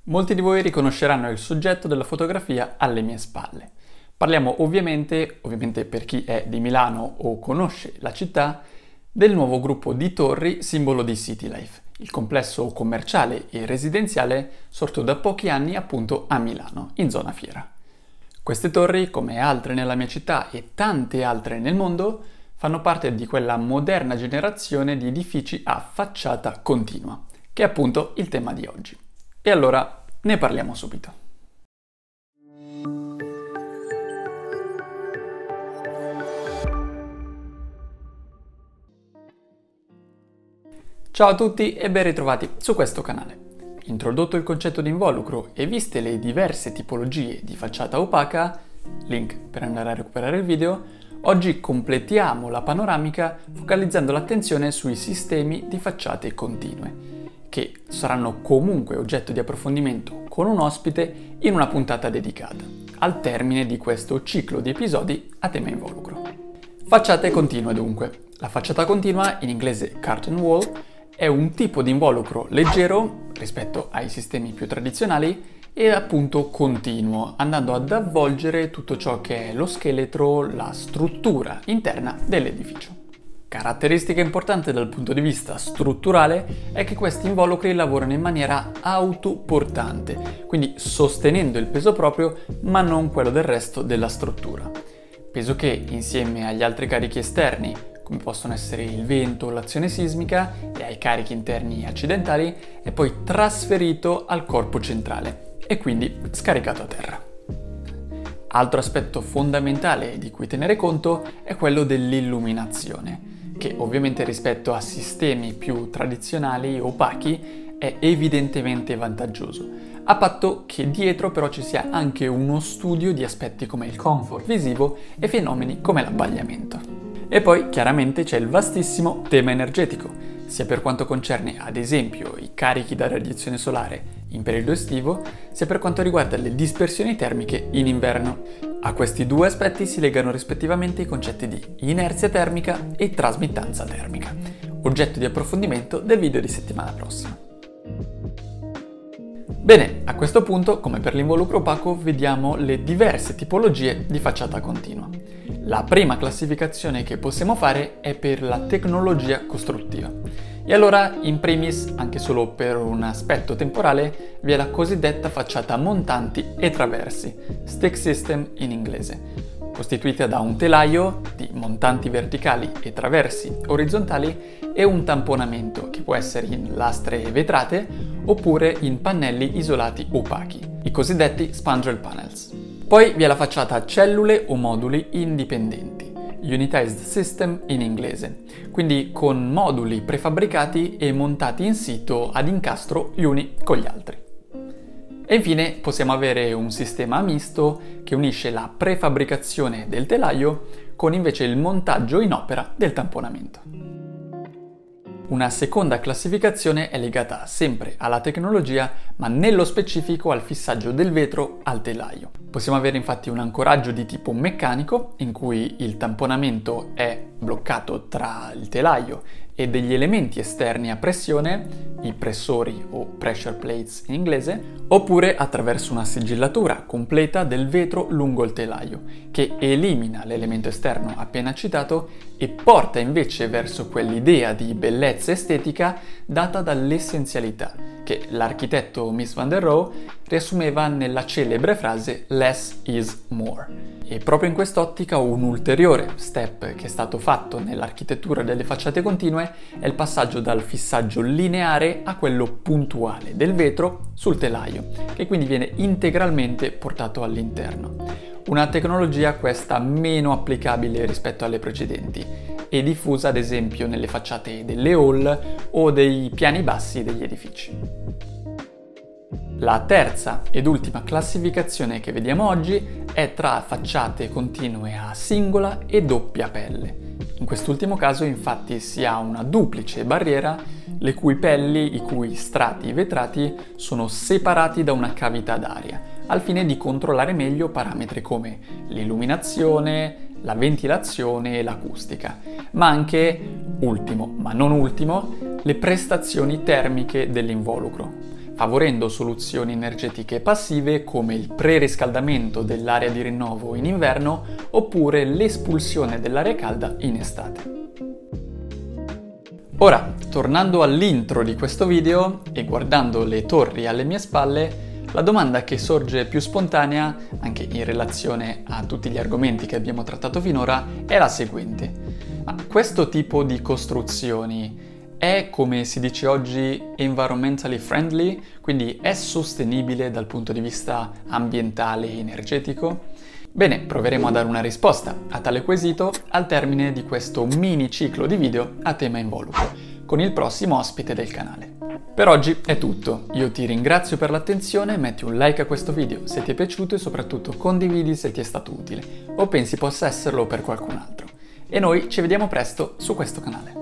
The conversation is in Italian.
Molti di voi riconosceranno il soggetto della fotografia alle mie spalle. Parliamo ovviamente per chi è di Milano o conosce la città, del nuovo gruppo di torri simbolo di CityLife, il complesso commerciale e residenziale sorto da pochi anni appunto a Milano, in zona Fiera. Queste torri, come altre nella mia città e tante altre nel mondo, fanno parte di quella moderna generazione di edifici a facciata continua, che è appunto il tema di oggi. E allora ne parliamo subito. Ciao a tutti e ben ritrovati su questo canale. Introdotto il concetto di involucro e viste le diverse tipologie di facciata opaca, link per andare a recuperare il video, oggi completiamo la panoramica focalizzando l'attenzione sui sistemi di facciate continue, che saranno comunque oggetto di approfondimento con un ospite in una puntata dedicata, al termine di questo ciclo di episodi a tema involucro. Facciate continue dunque. La facciata continua, in inglese curtain wall, è un tipo di involucro leggero rispetto ai sistemi più tradizionali e appunto continuo, andando ad avvolgere tutto ciò che è lo scheletro, la struttura interna dell'edificio. Caratteristica importante dal punto di vista strutturale è che questi involucri lavorano in maniera autoportante, quindi sostenendo il peso proprio ma non quello del resto della struttura. Peso che, insieme agli altri carichi esterni, come possono essere il vento, l'azione sismica e ai carichi interni accidentali, è poi trasferito al corpo centrale e quindi scaricato a terra. Altro aspetto fondamentale di cui tenere conto è quello dell'illuminazione, che ovviamente rispetto a sistemi più tradizionali opachi è evidentemente vantaggioso, a patto che dietro però ci sia anche uno studio di aspetti come il comfort visivo e fenomeni come l'abbagliamento. E poi chiaramente c'è il vastissimo tema energetico, sia per quanto concerne ad esempio i carichi da radiazione solare in periodo estivo, sia per quanto riguarda le dispersioni termiche in inverno. A questi due aspetti si legano rispettivamente i concetti di inerzia termica e trasmittanza termica, oggetto di approfondimento del video di settimana prossima. Bene, a questo punto, come per l'involucro opaco, vediamo le diverse tipologie di facciata continua. La prima classificazione che possiamo fare è per la tecnologia costruttiva. E allora, in primis, anche solo per un aspetto temporale, vi è la cosiddetta facciata montanti e traversi, stick system in inglese, costituita da un telaio di montanti verticali e traversi orizzontali e un tamponamento che può essere in lastre vetrate oppure in pannelli isolati opachi, i cosiddetti spandrel panels. Poi vi è la facciata a cellule o moduli indipendenti, Unitized System in inglese, quindi con moduli prefabbricati e montati in sito ad incastro gli uni con gli altri. E infine possiamo avere un sistema misto che unisce la prefabbricazione del telaio con invece il montaggio in opera del tamponamento. Una seconda classificazione è legata sempre alla tecnologia, ma nello specifico al fissaggio del vetro al telaio. Possiamo avere infatti un ancoraggio di tipo meccanico, in cui il tamponamento è bloccato tra il telaio e degli elementi esterni a pressione, i pressori o pressure plates in inglese, oppure attraverso una sigillatura completa del vetro lungo il telaio, che elimina l'elemento esterno appena citato e porta invece verso quell'idea di bellezza estetica data dall'essenzialità, che l'architetto Mies van der Rohe riassumeva nella celebre frase "less is more". E proprio in quest'ottica un ulteriore step che è stato fatto nell'architettura delle facciate continue è il passaggio dal fissaggio lineare a quello puntuale del vetro sul telaio, che quindi viene integralmente portato all'interno. Una tecnologia questa meno applicabile rispetto alle precedenti e diffusa ad esempio nelle facciate delle hall o dei piani bassi degli edifici. La terza ed ultima classificazione che vediamo oggi è tra facciate continue a singola e doppia pelle. In quest'ultimo caso infatti si ha una duplice barriera le cui pelli, i cui strati vetrati sono separati da una cavità d'aria, al fine di controllare meglio parametri come l'illuminazione, la ventilazione e l'acustica, ma anche, ultimo ma non ultimo, le prestazioni termiche dell'involucro, favorendo soluzioni energetiche passive come il preriscaldamento dell'area di rinnovo in inverno oppure l'espulsione dell'aria calda in estate. Ora, tornando all'intro di questo video e guardando le torri alle mie spalle, la domanda che sorge più spontanea, anche in relazione a tutti gli argomenti che abbiamo trattato finora, è la seguente. Ma questo tipo di costruzioni è, come si dice oggi, environmentally friendly? Quindi è sostenibile dal punto di vista ambientale e energetico? Bene, proveremo a dare una risposta a tale quesito al termine di questo mini ciclo di video a tema involucro, con il prossimo ospite del canale. Per oggi è tutto, io ti ringrazio per l'attenzione, metti un like a questo video se ti è piaciuto e soprattutto condividi se ti è stato utile o pensi possa esserlo per qualcun altro. E noi ci vediamo presto su questo canale.